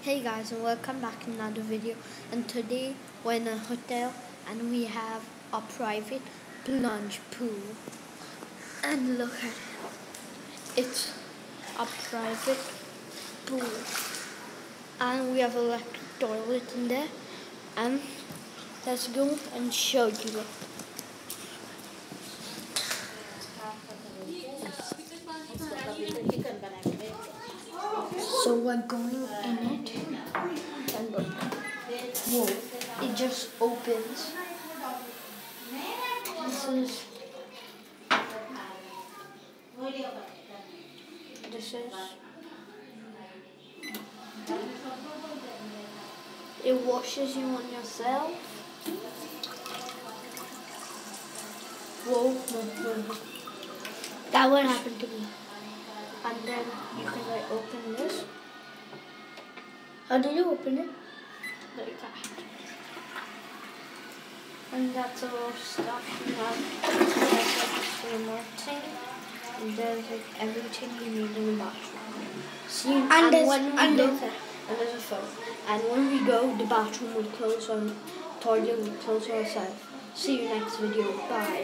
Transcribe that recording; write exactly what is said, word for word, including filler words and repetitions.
Hey guys, and welcome back to another video. And today we're in a hotel and we have a private plunge pool. And look at it. It's a private pool. And we have an electric toilet in there. And let's go and show you it. So we're going in it, and look, whoa, it just opens. This is, this is, it washes you on yourself. Whoa, no, no, no. That won't happen to me. And then you can like open this. How do you open it? Like that. And that's a lot of stuff you have. There's like a remote thing. And there's like everything you need in the bathroom. See, and, and, and when we and go, and there's a phone. And when we go, the bathroom will close on, toilet will close on itself. See you next video. Bye.